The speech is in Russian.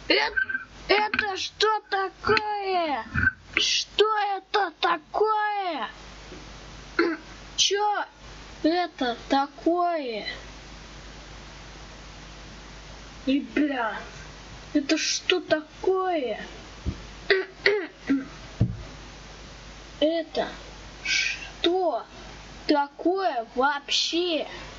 Это что такое? Что это такое? Чё это такое? Ребят, это что такое? Это что такое вообще?